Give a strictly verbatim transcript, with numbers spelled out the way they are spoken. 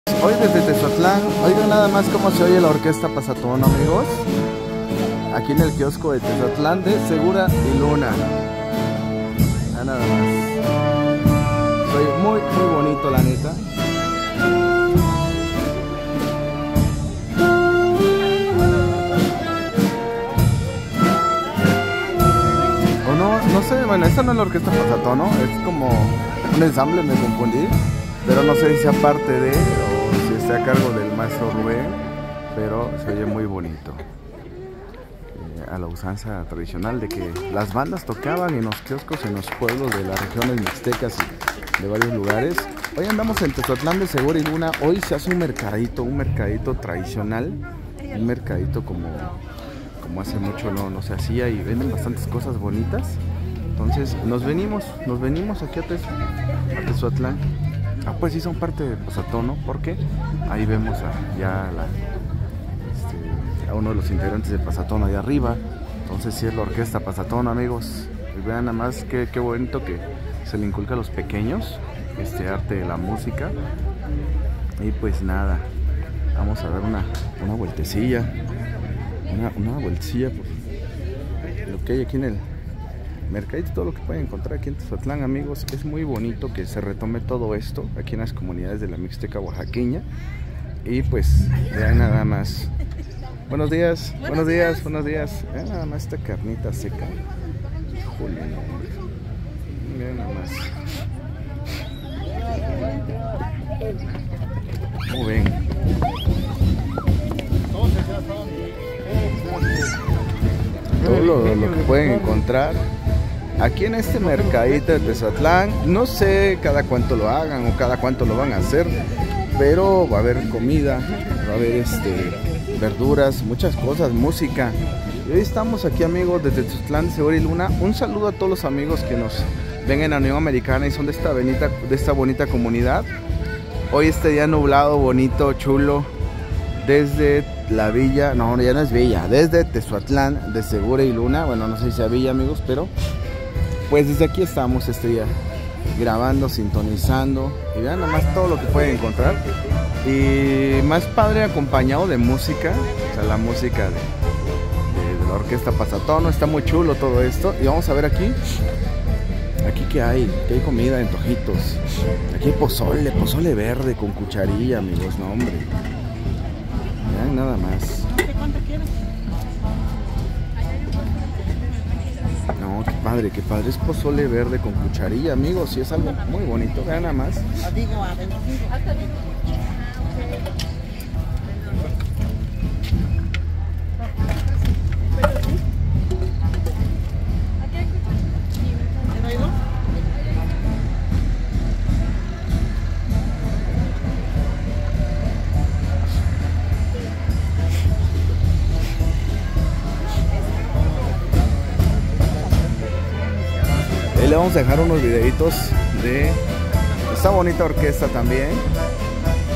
Hoy desde Tezotlán, oigan nada más cómo se oye la orquesta Pasatón, amigos. Aquí en el kiosco de Tezotlán de Segura y Luna. Ah, nada más. Soy muy, muy bonito, la neta. O no, no sé, bueno, esta no es la orquesta Pasatón, ¿no? Es como un ensamble, me confundí. Pero no sé si sea parte de o si esté a cargo del maestro Rubén, pero se oye muy bonito. Eh, a la usanza tradicional de que las bandas tocaban en los kioscos en los pueblos de las regiones mixtecas y de varios lugares. Hoy andamos en Tezotlán de Segura y Luna. Hoy se hace un mercadito, un mercadito tradicional, un mercadito como, como hace mucho no, no se hacía, y venden bastantes cosas bonitas. Entonces nos venimos, nos venimos aquí a, Tez, a Tezotlán. Ah, pues sí, son parte de Pasatón, ¿no? Porque ahí vemos a, ya la, este, a uno de los integrantes de Pasatón allá arriba. Entonces sí es la orquesta Pasatón, amigos. Y vean nada más qué, qué bonito que se le inculca a los pequeños este arte de la música. Y pues nada, vamos a dar una, una vueltecilla. Una, una vueltecilla por lo que hay aquí en el mercadito, todo lo que pueden encontrar aquí en Tezotlán, amigos. Es muy bonito que se retome todo esto aquí en las comunidades de la Mixteca oaxaqueña. Y pues vean nada más. Buenos días, buenos, buenos días, días, buenos días. Vean nada más esta carnita seca. Híjole, no. Vean nada más. ¿Cómo ven? Todo lo, lo que pueden encontrar aquí en este mercadito de Tezotlán. No sé cada cuánto lo hagan o cada cuánto lo van a hacer, pero va a haber comida, va a haber este, verduras, muchas cosas, música. Y hoy estamos aquí, amigos, desde Tezotlán de Segura y Luna. Un saludo a todos los amigos que nos ven en la Unión Americana y son de esta, bonita, de esta bonita comunidad. Hoy este día nublado, bonito, chulo, desde la villa, no, ya no es villa, desde Tezotlán de Segura y Luna. Bueno, no sé si sea villa, amigos, pero pues desde aquí estamos este día grabando, sintonizando, y vean nada más todo lo que pueden encontrar. Y más padre acompañado de música, o sea, la música de, de, de la orquesta Pasatón. Está muy chulo todo esto. Y vamos a ver aquí, aquí que hay, que hay comida, antojitos. Aquí hay pozole, pozole verde con cucharilla, amigos, no hombre. Vean nada más. No, qué padre, qué padre. Es pozole verde con cucharilla, amigos. Y es algo muy bonito. Vean nada más. Le vamos a dejar unos videitos de esta bonita orquesta también.